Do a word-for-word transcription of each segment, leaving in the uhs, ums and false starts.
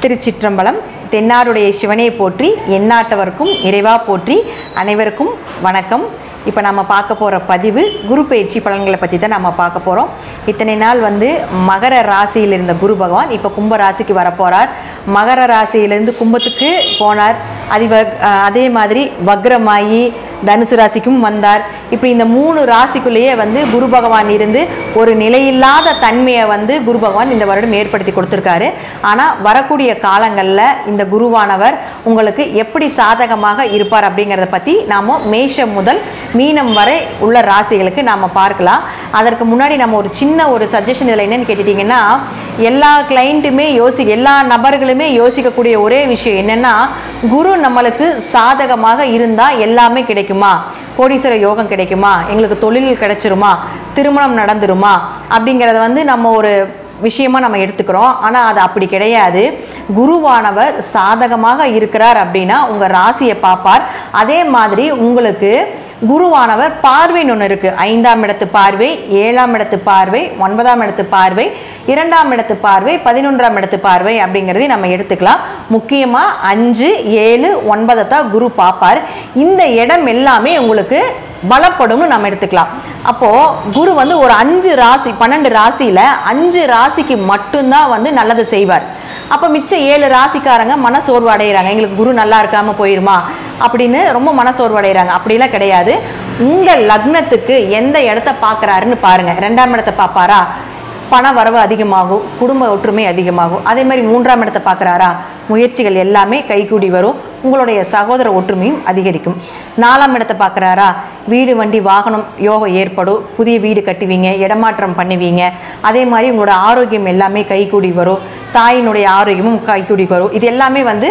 திருச்சிற்றம்பலம். தென்னாடுடைய சிவனை போற்றி, எந்நாட்டவர்க்கும் இறைவா போற்றி. அனைவருக்கும் வணக்கம். இப்போ நம்ம பார்க்க போகிற பதிவு குரு பயிற்சி பலன்களை பற்றி தான் நம்ம பார்க்க போகிறோம். இத்தனை நாள் வந்து மகர ராசியில் இருந்த குரு பகவான் இப்போ கும்ப ராசிக்கு வரப்போகிறார். மகர ராசியிலேருந்து கும்பத்துக்கு போனார். அது அதே மாதிரி வக்ரமாயி தனுசு ராசிக்கும் வந்தார். இப்படி இந்த மூணு ராசிக்குள்ளேயே வந்து குரு பகவான் இருந்து ஒரு நிலையில்லாத தன்மையை வந்து குரு பகவான் இந்த வருடம் ஏற்படுத்தி கொடுத்துருக்காரு. ஆனால் வரக்கூடிய காலங்களில் இந்த குருவானவர் உங்களுக்கு எப்படி சாதகமாக இருப்பார் அப்படிங்கிறத பற்றி நாம் மேஷம் முதல் மீனம் வரை உள்ள ராசிகளுக்கு நாம் பார்க்கலாம். அதற்கு முன்னாடி நம்ம ஒரு சின்ன ஒரு சஜஷன் இதில் என்னென்னு கேட்டுட்டிங்கன்னா, எல்லா கிளைண்ட்டுமே யோசி எல்லா நபர்களுமே யோசிக்கக்கூடிய ஒரே விஷயம் என்னென்னா, குரு நம்மளுக்கு சாதகமாக இருந்தால் எல்லாமே கிடைக்குமா, கோடீஸ்வர யோகம் கிடைக்குமா, எங்களுக்கு தொழில் கிடைச்சிருமா, திருமணம் நடந்துருமா அப்படிங்கிறத வந்து நம்ம ஒரு விஷயமா நம்ம எடுத்துக்கிறோம். ஆனால் அது அப்படி கிடையாது. குருவானவர் சாதகமாக இருக்கிறார் அப்படின்னா உங்கள் ராசியை பார்ப்பார். அதே மாதிரி உங்களுக்கு குருவானவர் பார்வைன்னு ஒன்று இருக்குது. ஐந்தாம் இடத்து பார்வை, ஏழாம் இடத்து பார்வை, ஒன்பதாம் இடத்து பார்வை, இரண்டாம் இடத்து பார்வை, பதினொன்றாம் இடத்து பார்வை அப்படிங்கிறதையும் நம்ம எடுத்துக்கலாம். முக்கியமாக அஞ்சு ஏழு ஒன்பதை தான் குரு பார்ப்பார். இந்த இடம் எல்லாமே உங்களுக்கு பலப்படும்னு நம்ம எடுத்துக்கலாம். அப்போது குரு வந்து ஒரு அஞ்சு ராசி பன்னெண்டு ராசியில் அஞ்சு ராசிக்கு மட்டும்தான் வந்து நல்லது செய்வார். அப்போ மிச்சம் ஏழு ராசிக்காரங்க மனசோர்வு அடைகிறாங்க, எங்களுக்கு குரு நல்லா இருக்காமல் போயிருமா அப்படின்னு ரொம்ப மனசோர்வு அடைகிறாங்க. அப்படிலாம் கிடையாது. உங்கள் லக்னத்துக்கு எந்த இடத்த பார்க்குறாருன்னு பாருங்கள். ரெண்டாம் இடத்தை பார்ப்பாரா, பண வரவு அதிகமாகும், குடும்ப ஒற்றுமை அதிகமாகும். அதே மாதிரி மூன்றாம் இடத்தை பார்க்குறாரா, முயற்சிகள் எல்லாமே கைகூடி வரும், உங்களுடைய சகோதர ஒற்றுமையும் அதிகரிக்கும். நாலாம் இடத்தை பார்க்குறாரா, வீடு வண்டி வாகனம் யோகம் ஏற்படும், புதிய வீடு கட்டுவீங்க, இடமாற்றம் பண்ணுவீங்க. அதே மாதிரி உங்களோட ஆரோக்கியம் எல்லாமே கைகூடி வரும், தாயினுடைய ஆரோக்கியமும் கைகூடி வரும். இது எல்லாமே வந்து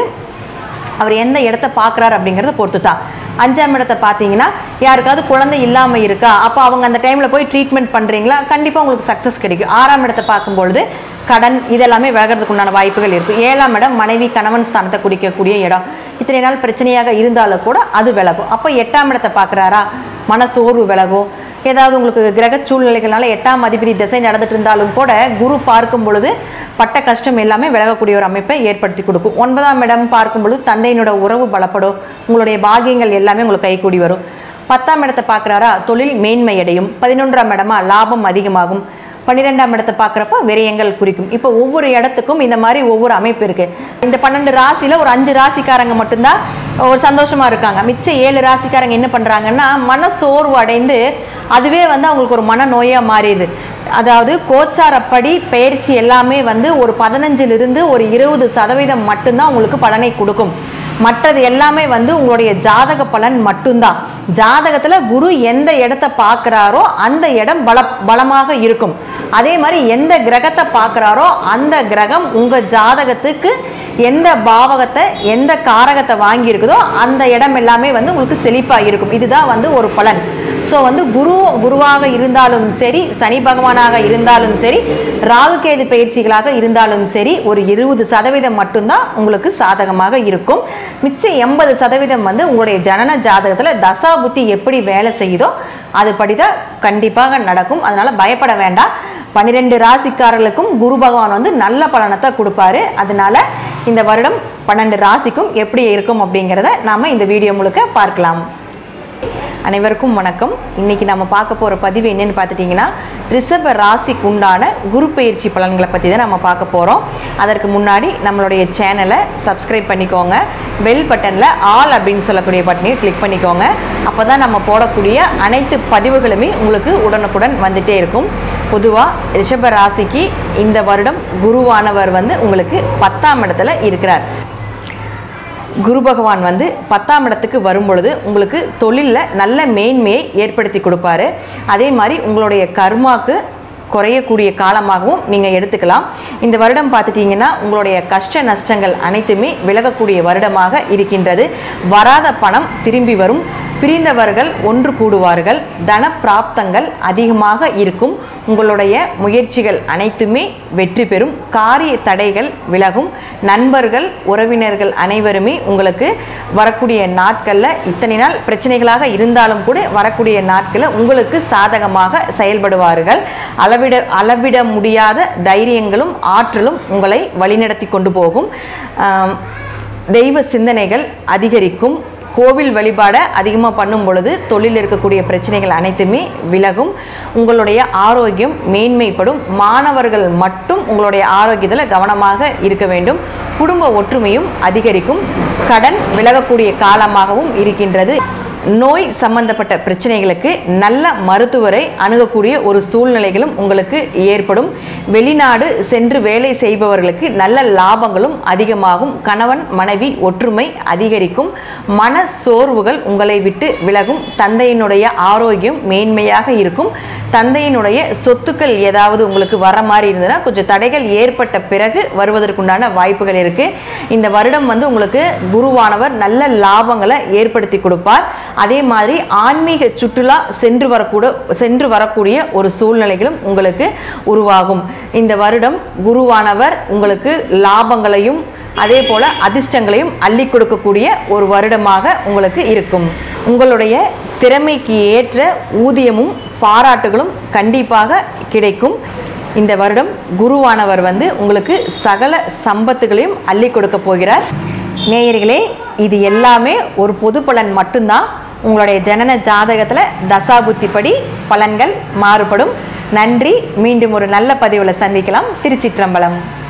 அவர் எந்த இடத்த பார்க்குறாரு அப்படிங்கிறத பொறுத்து தான். அஞ்சாம் இடத்தை பார்த்தீங்கன்னா, யாருக்காவது குழந்தை இல்லாமல் இருக்கா, அப்போ அவங்க அந்த டைமில் போய் ட்ரீட்மெண்ட் பண்ணுறீங்களா, கண்டிப்பாக உங்களுக்கு சக்ஸஸ் கிடைக்கும். ஆறாம் இடத்தை பார்க்கும்பொழுது கடன் இதெல்லாமே விலகிறதுக்கு உண்டான வாய்ப்புகள் இருக்குது. ஏழாம் இடம் மனைவி கணவன் ஸ்தானத்தை குடிக்கக்கூடிய இடம். இத்தனை நாள் பிரச்சனையாக இருந்தாலும் கூட அது விலகும். அப்போ எட்டாம் இடத்தை பார்க்குறாரா, மனசோர்வு விலகும். ஏதாவது உங்களுக்கு கிரக சூழ்நிலைகள்னால எட்டாம் அதிபதி திசை நடந்துட்டு இருந்தாலும் கூட குரு பார்க்கும் பொழுது பட்ட கஷ்டம் எல்லாமே விலகக்கூடிய ஒரு அமைப்பை ஏற்படுத்தி கொடுக்கும். ஒன்பதாம் இடம் பார்க்கும் பொழுது தந்தையினோட உறவு பலப்படும், உங்களுடைய பாகியங்கள் எல்லாமே உங்களுக்கு கைகூடி வரும். பத்தாம் இடத்தை பார்க்குறாரா, தொழில் மேன்மை அடையும். பதினொன்றாம் இடமா லாபம் அதிகமாகும். பன்னிரெண்டாம் இடத்தை பார்க்குறப்ப விரயங்கள் குறிக்கும். இப்போ ஒவ்வொரு இடத்துக்கும் இந்த மாதிரி ஒவ்வொரு அமைப்பு இருக்குது. இந்த பன்னெண்டு ராசியில் ஒரு அஞ்சு ராசிக்காரங்க மட்டும்தான் ஒரு சந்தோஷமாக இருக்காங்க. மிச்ச ஏழு ராசிக்காரங்க என்ன பண்ணுறாங்கன்னா, மன சோர்வு அடைந்து அதுவே வந்து அவங்களுக்கு ஒரு மனநோயாக மாறிடுது. அதாவது கோச்சாரப்படி பயிற்சி எல்லாமே வந்து ஒரு பதினஞ்சிலிருந்து ஒரு இருபது சதவீதம் மட்டும்தான் உங்களுக்கு பலனை கொடுக்கும். மற்றது எல்லாமே வந்து உங்களுடைய ஜாதக பலன் மட்டும்தான். ஜாதகத்தில் குரு எந்த இடத்த பார்க்குறாரோ அந்த இடம் பல பலமாக இருக்கும். அதே மாதிரி எந்த கிரகத்தை பார்க்குறாரோ அந்த கிரகம் உங்கள் ஜாதகத்துக்கு எந்த பாவகத்தை எந்த காரகத்தை வாங்கி இருக்குதோ அந்த இடம் எல்லாமே வந்து உங்களுக்கு செழிப்பாக இருக்கும். இதுதான் வந்து ஒரு பலன். ஸோ வந்து குரு குருவாக இருந்தாலும் சரி, சனி பகவானாக இருந்தாலும் சரி, ராகுகேது பயிற்சிகளாக இருந்தாலும் சரி, ஒரு இருபது சதவீதம் மட்டும்தான் உங்களுக்கு சாதகமாக இருக்கும். மிச்சம் எண்பது சதவீதம் வந்து உங்களுடைய ஜனன ஜாதகத்தில் தசா புத்தி எப்படி வேலை செய்யுதோ அதுபடி தான் கண்டிப்பாக நடக்கும். அதனால் பயப்பட வேண்டாம். பன்னிரெண்டு ராசிக்காரர்களுக்கும் குரு பகவான் வந்து நல்ல பலனத்தை கொடுப்பாரு. அதனால இந்த வருடம் பன்னெண்டு ராசிக்கும் எப்படி இருக்கும் அப்படிங்கிறத நாம் இந்த வீடியோ முழுக்க பார்க்கலாம். அனைவருக்கும் வணக்கம். இன்றைக்கி நம்ம பார்க்க போகிற பதிவு என்னென்னு பார்த்துட்டிங்கன்னா, ரிஷப ராசிக்கு உண்டான குரு பயிற்சி பலன்களை பற்றி தான் நம்ம பார்க்க போகிறோம். அதற்கு முன்னாடி நம்மளுடைய சேனலை சப்ஸ்கிரைப் பண்ணிக்கோங்க. பெல் பட்டனில் ஆல் அப்படின்னு சொல்லக்கூடிய பட்டனையும் கிளிக் பண்ணிக்கோங்க. அப்போ தான் நம்ம போடக்கூடிய அனைத்து பதிவுகளுமே உங்களுக்கு உடனுக்குடன் வந்துகிட்டே இருக்கும். பொதுவாக ரிஷப ராசிக்கு இந்த வருடம் குருவானவர் வந்து உங்களுக்கு பத்தாம் இடத்துல இருக்கிறார். குரு பகவான் வந்து பத்தாம் இடத்துக்கு வரும் பொழுது உங்களுக்கு தொழிலில் நல்ல மேன்மையை ஏற்படுத்தி கொடுப்பாரு. அதே மாதிரி உங்களுடைய கர்மாக்கு குறையக்கூடிய காலமாகவும் நீங்கள் எடுத்துக்கலாம். இந்த வருடம் பார்த்துட்டிங்கன்னா உங்களுடைய கஷ்ட நஷ்டங்கள் அனைத்துமே விலகக்கூடிய வருடமாக இருக்கின்றது. வராத பணம் திரும்பி வரும், பிரிந்தவர்கள் ஒன்று கூடுவார்கள், தன பிராப்தங்கள் அதிகமாக இருக்கும், உங்களுடைய முயற்சிகள் அனைத்துமே வெற்றி பெறும். காரிய தடைகள் விலகும். நண்பர்கள் உறவினர்கள் அனைவருமே உங்களுக்கு வரக்கூடிய நாட்களில் இத்தனை நாள் பிரச்சனைகளாக இருந்தாலும் கூட வரக்கூடிய நாட்களில் உங்களுக்கு சாதகமாக செயல்படுவார்கள். அளவிட அளவிட முடியாத தைரியங்களும் ஆற்றலும் உங்களை வழிநடத்தி கொண்டு போகும். தெய்வ சிந்தனைகள் அதிகரிக்கும். கோவில் வழிபாடை அதிகமாக பண்ணும் பொழுது தொழிலில் இருக்கக்கூடிய பிரச்சனைகள் அனைத்துமே விலகும். உங்களுடைய ஆரோக்கியம் மேன்மைப்படும். மாணவர்கள் மட்டும் உங்களுடைய ஆரோக்கியத்தில் கவனமாக இருக்க வேண்டும். குடும்ப ஒற்றுமையும் அதிகரிக்கும். கடன் விலகக்கூடிய காலமாகவும் இருக்கின்றது. நோய் சம்பந்தப்பட்ட பிரச்சனைகளுக்கு நல்ல மருத்துவரை அணுகக்கூடிய ஒரு சூழ்நிலைகளும் உங்களுக்கு ஏற்படும். வெளிநாடு சென்று வேலை செய்பவர்களுக்கு நல்ல லாபங்களும் அதிகமாகும். கணவன் மனைவி ஒற்றுமை அதிகரிக்கும். மன சோர்வுகள் உங்களை விட்டு விலகும். தந்தையினுடைய ஆரோக்கியம் மேன்மையாக இருக்கும். தந்தையினுடைய சொத்துக்கள் ஏதாவது உங்களுக்கு வர மாதிரி இருந்ததுன்னா கொஞ்சம் தடைகள் ஏற்பட்ட பிறகு வருவதற்குண்டான வாய்ப்புகள் இருக்கு. இந்த வருடம் வந்து உங்களுக்கு குருவானவர் நல்ல லாபங்களை ஏற்படுத்தி கொடுப்பார். அதே மாதிரி ஆன்மீக சுற்றுலா சென்று வரக்கூட சென்று வரக்கூடிய ஒரு சூழ்நிலைகளும் உங்களுக்கு உருவாகும். இந்த வருடம் குருவானவர் உங்களுக்கு லாபங்களையும் அதே போல அதிர்ஷ்டங்களையும் அள்ளி கொடுக்கக்கூடிய ஒரு வருடமாக உங்களுக்கு இருக்கும். உங்களுடைய திறமைக்கு ஏற்ற ஊதியமும் பாராட்டுகளும் கண்டிப்பாக கிடைக்கும். இந்த வருடம் குருவானவர் வந்து உங்களுக்கு சகல சம்பத்துகளையும் அள்ளி கொடுக்க போகிறார். நேயர்களே, இது எல்லாமே ஒரு பொது பலன் மட்டும்தான். உங்களுடைய ஜனன ஜாதகத்தில் தசாபுத்திப்படி பலன்கள் மாறுபடும். நன்றி. மீண்டும் ஒரு நல்ல பதிவில் சந்திக்கலாம். திருச்சிற்றம்பலம்.